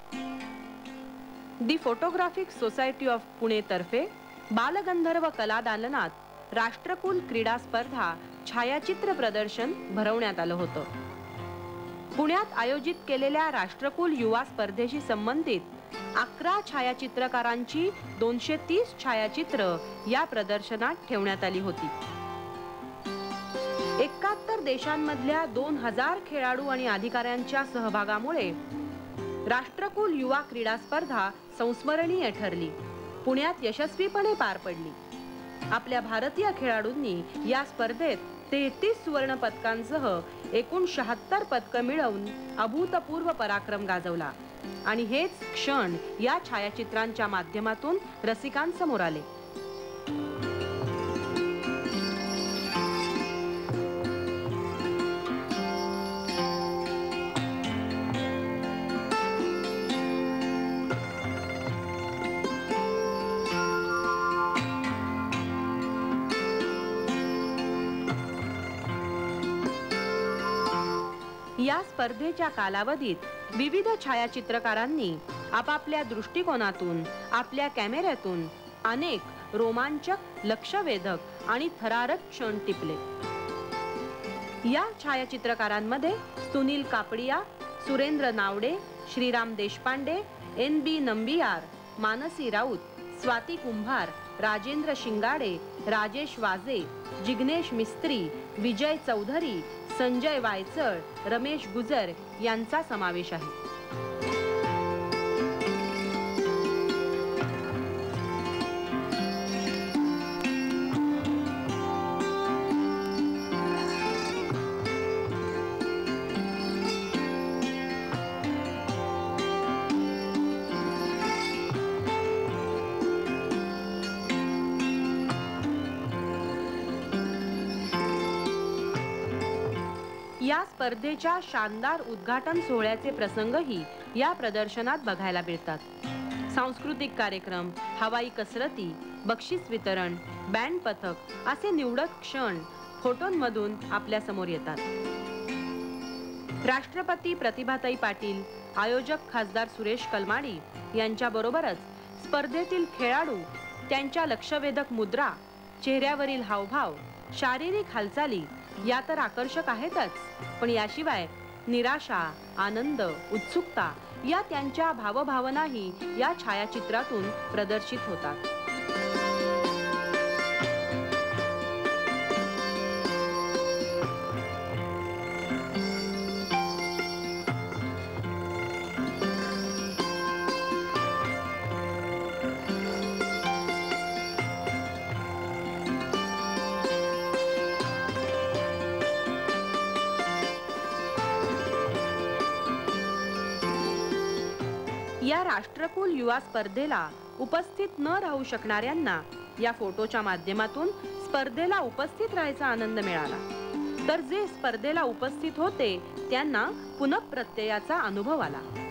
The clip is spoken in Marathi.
The photographic society of Pune तर्फे बालगंधर्व कलादालनात राष्ट्रकुल क्रीडा स्पर्धा छायाचित्र प्रदर्शन भरवण्यात आलं होतं। पुण्यात आयोजित केलेल्या राष्ट्रकुल युवा स्पर्धेशी संबंधित 11 छायाचित्रकारांची 230 छायाचित्र या प्रदर्शनात ठेवण्यात आली होती। 71 देशांमधल्या 2000 खेळाडू आणि अधिकाऱ्यांच्या सहभागामुळे राष्ट्रकुल युवा क्रीडा स्पर्धा संस्मरणीय ठरली, पुण्यात यशस्वीपणे पार पडली। आपल्या भारतीय खेळाडूंनी या स्पर्धेत 33 सुवर्ण पदकांसह एकूण 76 पदकं मिळवून अभूतपूर्व पराक्रम गाजवला आणि हेच क्षण या छायाचित्रांच्या माध्यमातून रसिकांसमोर आले। या स्पर्धेच्या कालावधीत विविध छायाचित्रकारांनी आपापल्या दृष्टिकोनातून आपल्या कॅमेऱ्यातून अनेक रोमांचक, लक्षवेधक आणि थरारक क्षण टिपले। या छायाचित्रकारांमध्ये सुनील कापडिया, सुरेंद्र नावडे, श्रीराम देशपांडे, NB नंबियार, मानसी राऊत, स्वाती कुंभार, राजेंद्र शिंगाडे, राजेश वाजे, जिग्नेश मिस्त्री, विजय चौधरी, संजय वायचळ, रमेश गुजर यांचा समावेश आहे। या स्पर्धेच्या शानदार उद्घाटन सोहळ्याचे प्रसंगही या प्रदर्शनात बघायला मिळतात। सांस्कृतिक कार्यक्रम, हवाई कसरती, बक्षीस वितरण, बँड पथक असे निवडक क्षण फोटोंमधून आपल्या समोर येतात। राष्ट्रपती प्रतिभाताई पाटील, आयोजक खासदार सुरेश कलमाडी यांच्याबरोबरच स्पर्धेतील खेळाडू, त्यांच्या लक्षवेधक मुद्रा, चेहऱ्यावरील हावभाव, शारीरिक हालचाली या तर आकर्षक आहेतच, पण याशिवाय निराशा, आनंद, उत्सुकता या त्यांच्या भावभावनाही या छायाचित्रातून प्रदर्शित होतात। या राष्ट्रकुल युवा स्पर्धेला उपस्थित न राहू शकणाऱ्यांना या फोटोच्या माध्यमातून स्पर्धेला उपस्थित राहायचा आनंद मिळाला, तर जे स्पर्धेला उपस्थित होते त्यांना पुनःप्रत्ययाचा अनुभव आला।